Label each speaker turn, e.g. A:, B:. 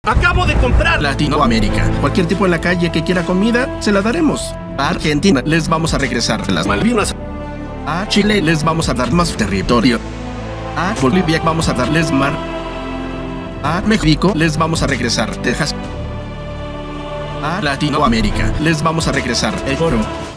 A: Acabo de comprar.
B: Latinoamérica. Cualquier tipo en la calle que quiera comida, se la daremos. A Argentina les vamos a regresar las Malvinas. A Chile les vamos a dar más territorio. A Bolivia vamos a darles mar. A México les vamos a regresar Texas. A Latinoamérica les vamos a regresar el oro.